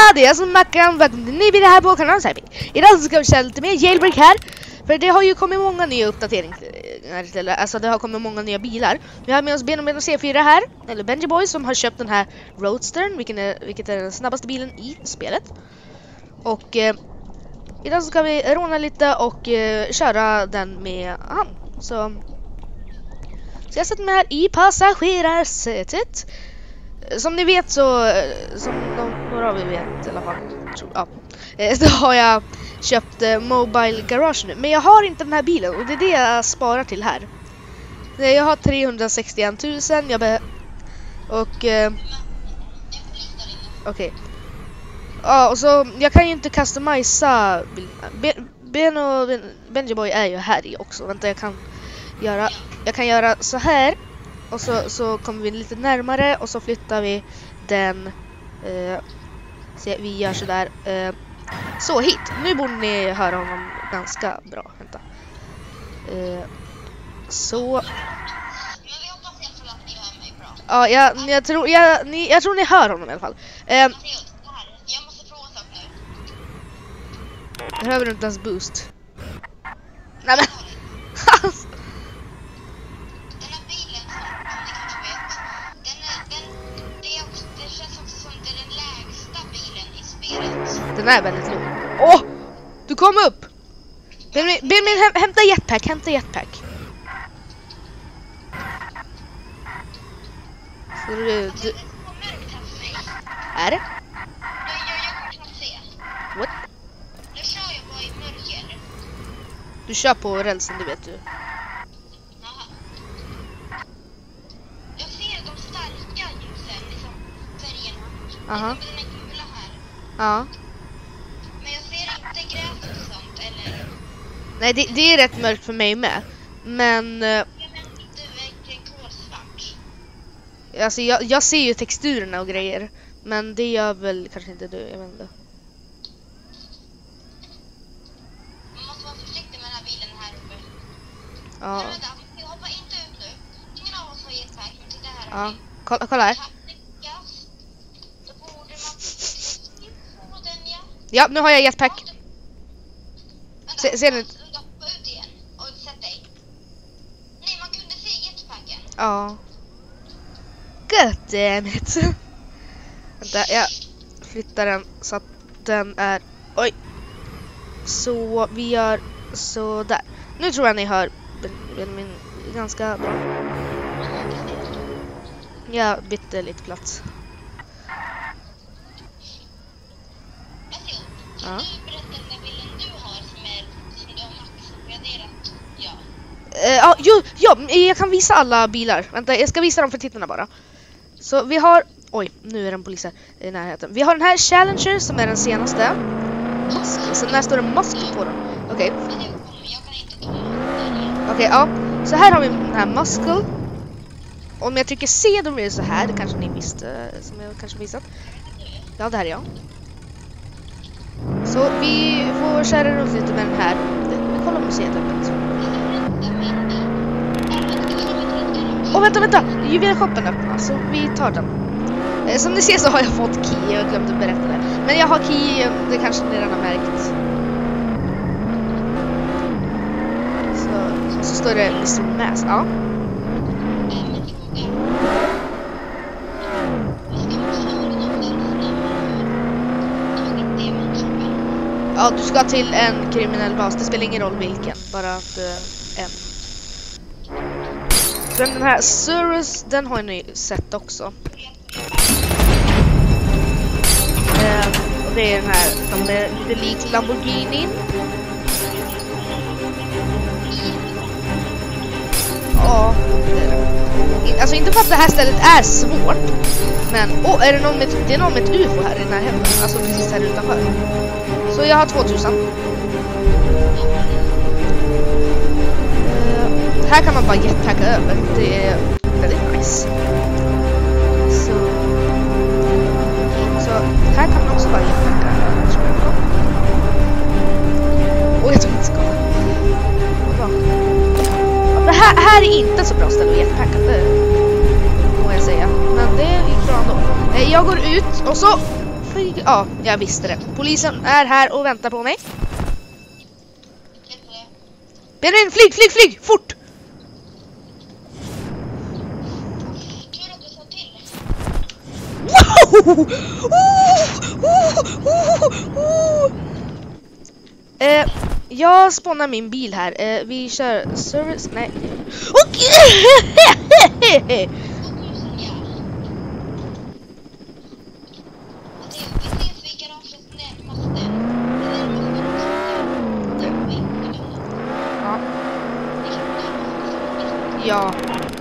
det är jag som Mackan. Välkommen till ny video här på kanalen Cyber. Idag så ska vi köra lite mer jailbreak här. För det har ju kommit många nya uppdateringar. Alltså det har kommit många nya bilar. Vi har med oss Ben och C4 här. Eller Benji Boy som har köpt den här Roadstern. Vilket är den snabbaste bilen i spelet. Och idag så ska vi råna lite och köra den med han. Så jag sätter mig här i passagerarsätet. Som ni vet så, som några av er vet i alla fall, så har jag köpt Mobile Garage nu. Men jag har inte den här bilen och det är det jag sparar till här. Jag har 361 000, okej. Ja, och så jag kan ju inte customisa Ben och Benji Boy är ju här i också. Vänta, jag kan göra så här. Och så kommer vi lite närmare och så flyttar vi den. Vi gör så där. Så hit. Nu borde ni höra honom ganska bra. Vänta. Så. Men vi hoppas i alla fall att ni hör mig bra. Ja, jag tror ni hör honom i alla fall. Jag måste fråga en sak nu. Behöver du inte ens boost? Nej men. Den är väldigt låg. Åh! Du kom upp! Benjamin, hämta jetpack, Så du... Är det? Jag kan knappt se. What? Nu kör jag bara i mörker. Du kör på rälsen, det vet du. Jaha. Jag ser de starka ljusen, liksom färgerna. Aha. Den är gula här. Ja. Men jag ser inte gräset och sånt, eller? Nej, det är rätt mörkt för mig med. Men... Du är verkligen kolsvart. Alltså jag ser ju texturerna och grejer. Men det gör väl kanske inte du, jag vet inte. Man måste vara försiktig med den här bilen här uppe. Ja. Men vänta, jag hoppar inte ut nu. Ingen av oss har jetpack, men titta här. Ja. Kolla här. Då borde man få den, ja. Ja, nu har jag jetpack. Vänta, Ser ni? hoppa ut igen och sätt dig. Nej, man kunde se jetpacken. Ja. God damn it. Vänta, jag flyttar den så att den är... Oj. Så vi gör så där. Nu tror jag ni hör min ganska bra. Jag bytte lite plats. Ja. Kan du berätta den bilden du har som du har max graderat? Ja, jag kan visa alla bilar. Vänta, jag ska visa dem för tittarna bara. Så vi har... Oj, nu är den polis här i närheten. Vi har den här Challenger som är den senaste. Musk. Sen där står det Musk på den. Okej. Jag kan inte ta den. Okej, ja. Så här har vi den här Muscle. Om jag trycker C då blir det så här. Det kanske ni visste, som jag kanske visat. Ja, det här är jag. Så vi får köra runt lite med den här. Vi kollar museet öppet. Åh, vänta! Juvelshoppen öppnar, så vi tar den. Som ni ser så har jag fått key, jag glömde berätta det. Men jag har key, det kanske ni redan har märkt. Så står det Mr. Mass, ja. Ja, du ska till en kriminell bas. Det spelar ingen roll vilken. Bara att en. Den här Surus, den har ni sett också. Och det är den här som är lite lik Lamborghini. Ja. Alltså inte för att det här stället är svårt. Men, är det någon med ett UFO här i närheten? Alltså precis här utanför. Så jag har 2000. Här kan man bara jetpacka över. Det är väldigt nice. Så här kan man också bara jetpacka över. Och jag tror inte ska. Det här är inte så bra ställe att jetpacka, det må jag säga. Men det är bra ändå. Jag går ut och så Ja, jag visste det. Polisen är här och väntar på mig. Benjamin, flyg! Fort! Tur att du sa till. Jag spånar min bil här. Vi kör service. Nej. Ja.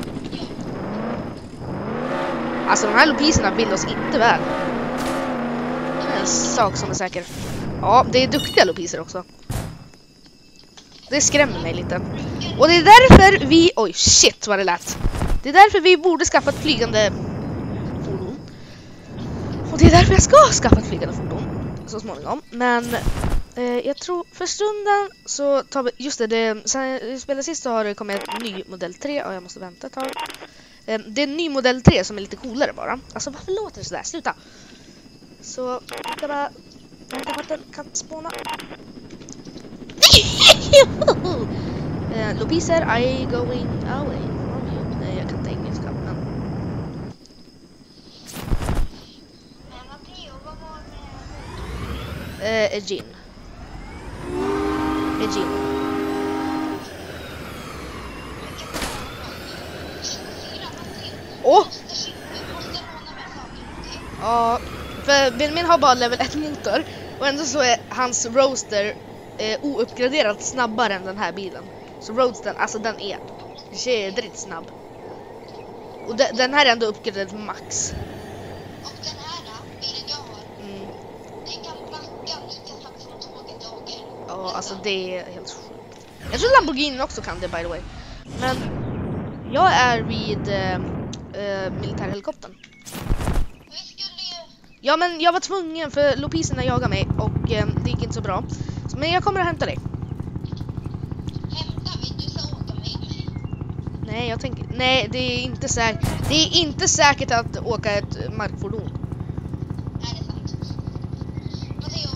Alltså de här lopiserna vill oss inte väl. Det är en sak som är säker. Ja, det är duktiga lopiser också. Det skrämmer mig lite. Och det är därför vi... Oj, shit vad det lät. Det är därför vi borde skaffa ett flygande fordon. Och det är därför jag ska skaffa ett flygande fordon så småningom. Men jag tror för stunden så tar vi... Just det, sen vi spelade sist så har det kommit en ny modell 3. Ja, jag måste vänta ett tag. Det är en ny modell 3 som är lite coolare bara. Alltså varför låter det sådär? Sluta! Så jag ska bara vänta på att den kan spåna. Lopiser, I going away from you. Nej, jag kan inte engelska, men... Men Matteo, vad var det? Egin. Åh! Ja, för Benjamin har bara level 1 motor. Och ändå så är hans Roadster ouppgraderad snabbare än den här bilen. Så Roadster, alltså den är jädrigt snabb. Och den här är ändå uppgraderad max. Och den här bilen jag har, den kan backa lika snabbt som tåget åker. Ja, alltså det är helt sjukt. Jag tror Lamborghini också kan det, by the way. Men jag är vid militärhelikoptern. Vi skulle ju... Ja, men jag var tvungen för lopiserna jagade mig och det gick inte så bra. Men jag kommer att hämta dig. Hämta, vill du så åka med mig? Nej, jag tänker... Nej, det är inte säkert. Det är inte säkert att åka ett markfordon. Är det sant? Matteo,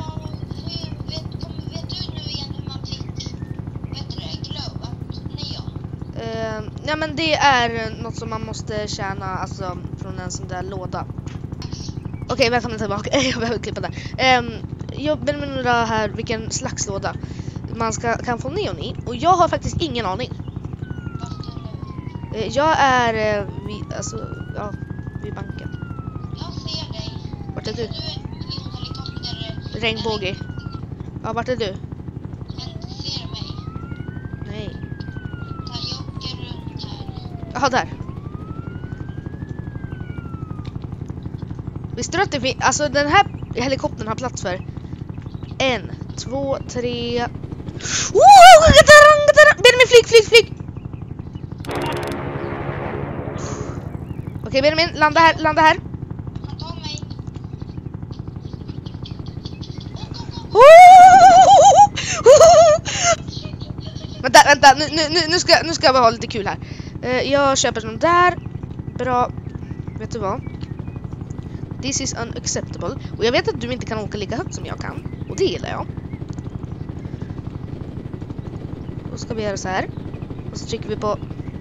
vet du nu igen hur man fick, vet du det, glow up, neon? Ja, men det är något som man måste tjäna alltså från en sån där låda. Okej, välkommen tillbaka. Jag behöver klippa där. Jag undrar här vilken slags låda man kan få neon i. Och jag har faktiskt ingen aning. Jag är vid banken. Jag ser dig. Vart är du? Du är en helikopter. Regnbåge. Ja, vart är du? Men ser du mig? Nej. Där jag åker runt här. Jaha, där. Visste du att det finns... Alltså den här helikoptern har plats för 1, 2, 3... Benjamin, flyg! Okej, Benjamin, landa här. Han tar mig. Vänta, nu ska vi ha lite kul här. Jag köper sån där. Bra. Vet du vad? This is unacceptable. Och jag vet att du inte kan åka lika högt som jag kan. Och det gillar jag. Då ska vi göra så här. Och så trycker vi på...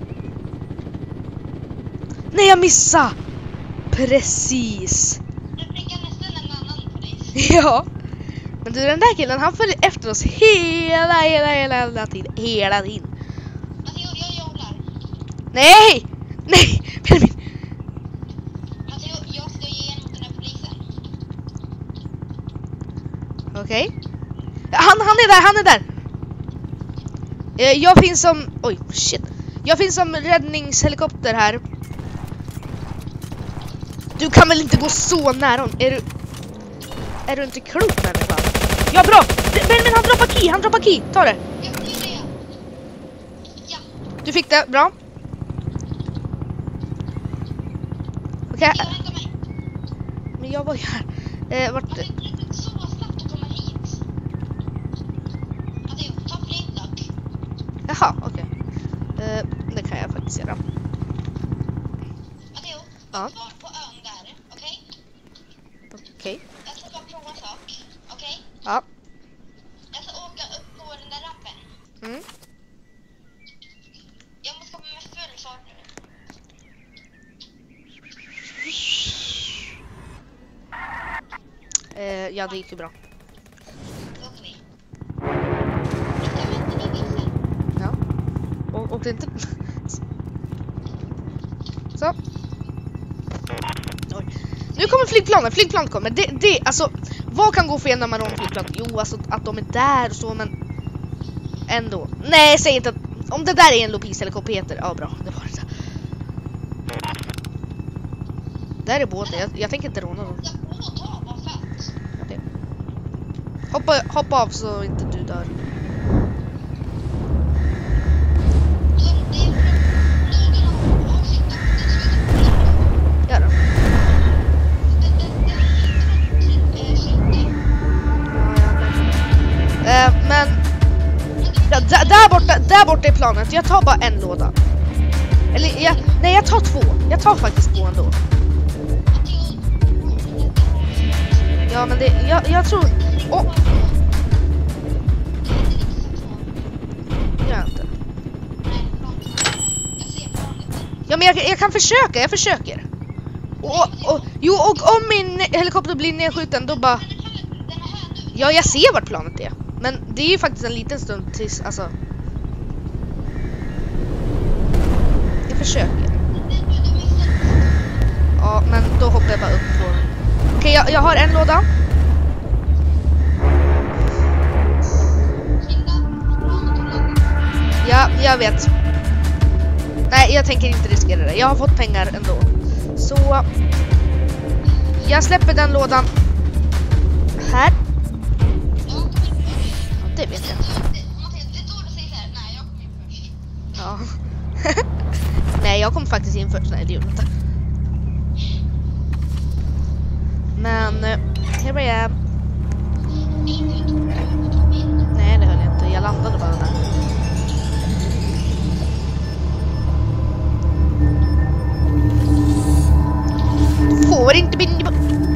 Nej, jag missade! Precis! Du prickar nästan en annan polis. Ja. Men du, den där killen, han följer efter oss hela tiden. Matteo, jag jobbar. Nej! Benjamin. Matteo, jag ska ge igenom den här polisen. Okej. Han är där. Jag finns som... Oj, shit. Jag finns som räddningshelikopter här. Du kan väl inte gå så nära hon? Är du inte klok människa? Ja, bra! Men han droppar key. Ta det. Jag får det. Ja. Du fick det, bra. Okej. Matteo, hämta mig. Men jag var ju här. Vart... Matteo, det är så snabbt att komma hit. Matteo, ta flyglock. Jaha, okej. Det kan jag faktiskt göra. Matteo, Ja. var på ön där, okej? Okej. Ja. Jag ska åka upp på den där rampen. Mm. Jag måste komma med full fart nu. Ja, det gick ju bra. Då åker vi. Vi ska vänta i bilen. Ja. Och det inte... Så. Oj. Nu kommer flygplanen. Flygplan kommer. Det, alltså, vad kan gå fel när man har en flygplan? Jo, alltså att de är där och så, men... Ändå. Nej, säg inte att... Om det där är en Lopis eller Kopeter. Ja, bra. Det var det. Där är båten. Jag tänker inte råna dem. Okay. Hoppa av så inte du dör. Gör det. Men ja, där borta är planet. Jag tar bara en låda. Eller nej, jag tar 2. Jag tar faktiskt 2 ändå. Ja, men det jag tror. Gör inte. Ja, men jag kan försöka. Jag försöker. Och om min helikopter blir nedskjuten då bara. Ja, jag ser vart planet är. Men det är ju faktiskt en liten stund tills, alltså. Jag försöker. Ja, men då hoppar jag bara upp på. Okej, jag har en låda. Ja, jag vet. Nej, jag tänker inte riskera det. Jag har fått pengar ändå. Så jag släpper den lådan här. Det vet jag. Ja. Nej, jag kom faktiskt in först. Nej, det gjorde inte. Men here I am. Nej, det höll jag inte. Jag landade bara där. Får inte binda.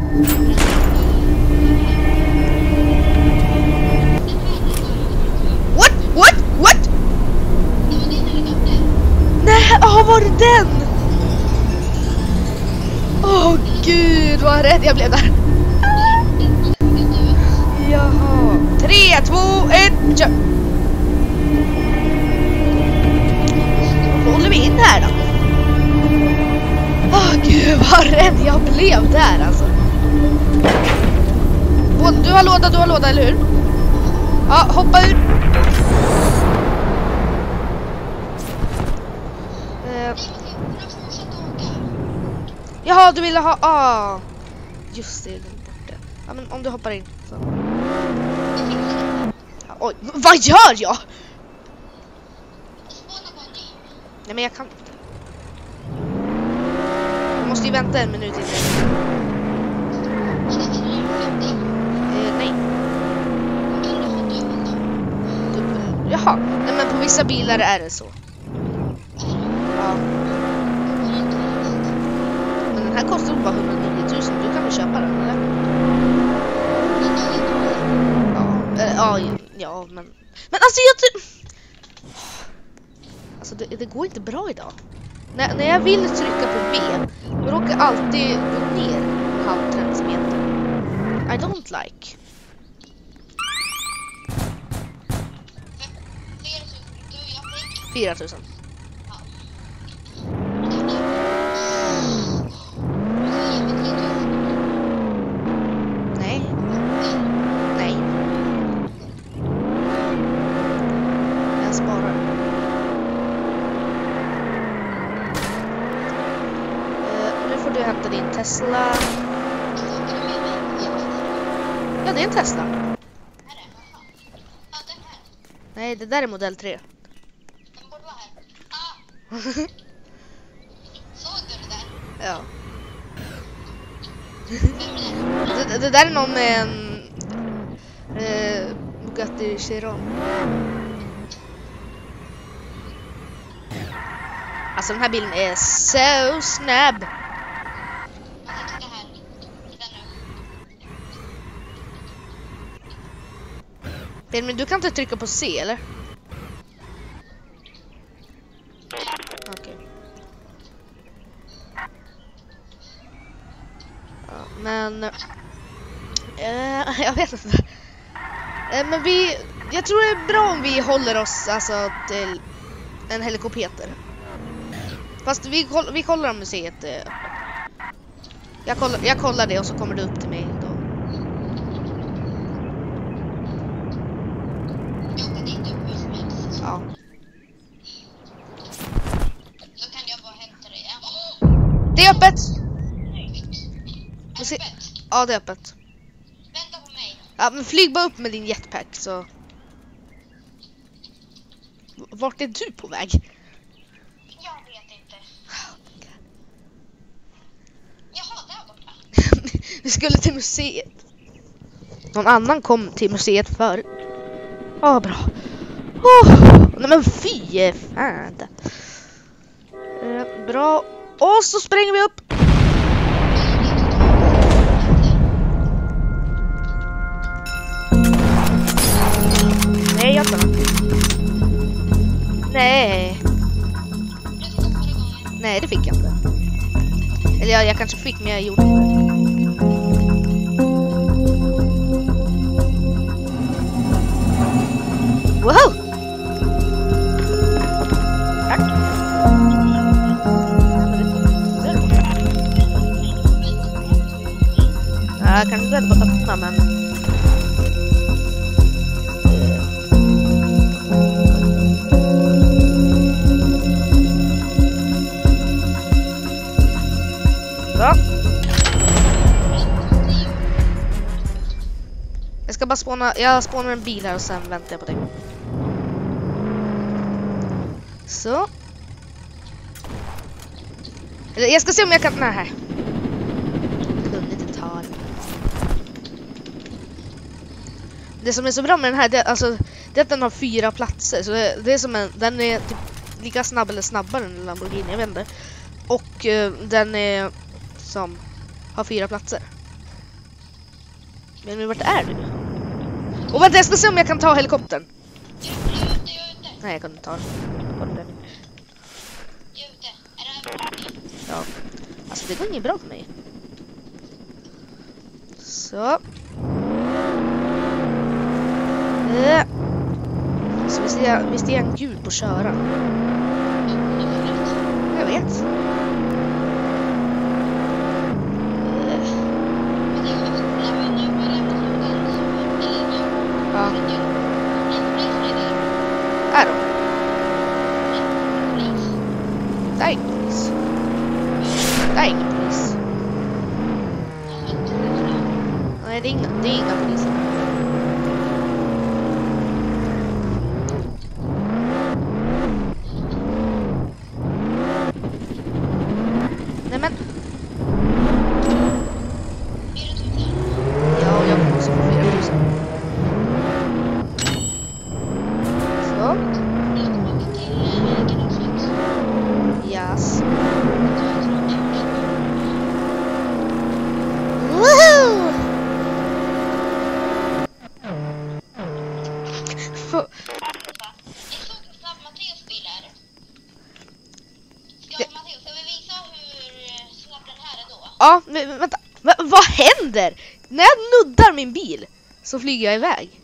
What? Nej, var det den? Gud, vad rädd jag blev där. Jaha. 3, 2, 1, kör. Då håller vi in här då. Gud, vad rädd jag blev där alltså. Du har låda, eller hur? Ja, hoppa ur. Jaha, du ville ha... Just det, den borta. Ja, men om du hoppar in så. Ja, oj, vad gör jag? Nej, men jag kan inte. Jag måste ju vänta en minut innan. Nej. Jaha, nej, men på vissa bilar är det så. Ja. Men den här kostar bara 109 000. Du kan väl köpa den, eller? Ja, men alltså alltså det går inte bra idag. När jag vill trycka på B, då råkar alltid gå ner halv transmeter. I don't like. 4 000. Nej. Jag sparar. Nu får du hämta din Tesla. Ja, det är en Tesla. Nej, det där är modell 3. Den borde vara här. Såg du det där? Ja. Det där är någon med en Bugatti Chiron. Alltså den här bilen är så snabb. Men du kan inte trycka på C, eller? Okej. Ja, men... jag vet inte. Men jag tror det är bra om vi håller oss alltså till en helikopter. Fast vi kollar om museet är öppet. Jag kollar det och så kommer det upp till mig då. Ja. Så kan jag bara hämta dig. Det är öppet! Öppet? Ja, det är öppet. Vänta på mig. Ja, men flyg bara upp med din jetpack så... Vart är du på väg? Jag vet inte. Jaha, där borta. Vi skulle till museet. Någon annan kom till museet förut. Åh, bra. Nej men fy fan. Bra. Och så spränger vi upp. Nej, jag tar den. Nej. Nej, det fick jag inte. Eller jag kanske fick, men jag gjorde inte det. Wow! Tack. Jag kan inte öppna, men... Så. Jag ska bara spånar en bil här och sen väntar jag på dig. Så. Eller jag ska se om jag kan... Nej. Jag kunde inte ta den. Det som är så bra med den här, det är att den har 4 platser. Så det är som den är typ lika snabb eller snabbare än en Lamborghini, jag vet inte. Och den är som har 4 platser. Men vart är du? Och vänta, jag ska se om jag kan ta helikoptern. Nej, jag kan inte ta den. Ja. Alltså det går inget bra för mig. Så. Så visst är jag en gud på att köra. Jag vet. Ja. Är de? Det är ingen polis. Det är ingen polis. Nej, det är inga poliser. Nej men. Ja, jag kommer också på 4 000. Så. Yes. Woohoo! Matteus bil här. Matteus, jag vill visa hur snabb den här är då. Ja, men vänta. Vad händer? När jag nuddar min bil så flyger jag iväg.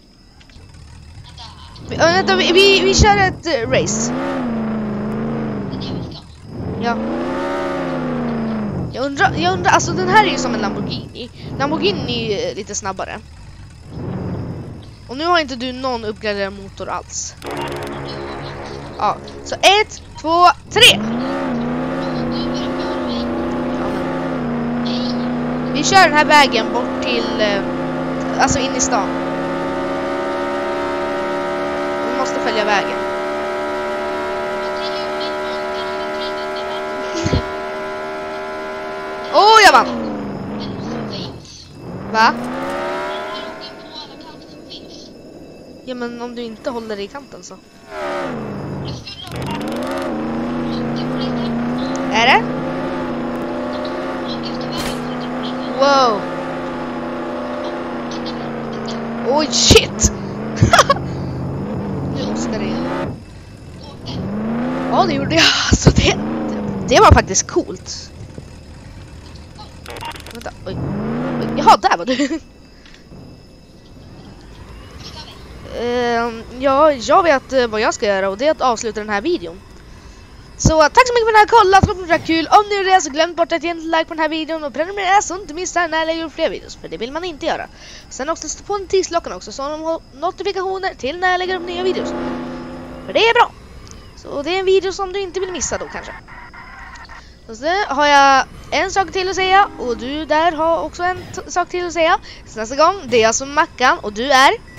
Vänta, vi kör ett race. Det är det vi ska. Ja. Jag undrar, alltså den här är ju som en Lamborghini. Lamborghini är lite snabbare. Och nu har inte du någon uppgraderad motor alls. Ja, så 1, 2, 3. Vi kör den här vägen bort till, alltså in i stan. Vi måste följa vägen. Åh, jag vann! Va? Ja, men om du inte håller i kanten så. Är det? Wow! Oj, shit! Ja, det gjorde jag. Alltså det var faktiskt coolt. Vänta, oj. Jaha, där var du. Ja, jag vet vad jag ska göra och det är att avsluta den här videon. Så tack så mycket för den här kollat, hoppas det var kul. Om ni gjorde det så glöm bort att ge en like på den här videon och prenumerera så inte missar när jag lägger upp fler videos, för det vill man inte göra. Sen också stå på notisklockan också så de har notifikationer till när jag lägger upp nya videos. För det är bra. Så det är en video som du inte vill missa då kanske. Så har jag en sak till att säga och du där har också en sak till att säga. Så nästa gång, det är jag som Mackan och du är...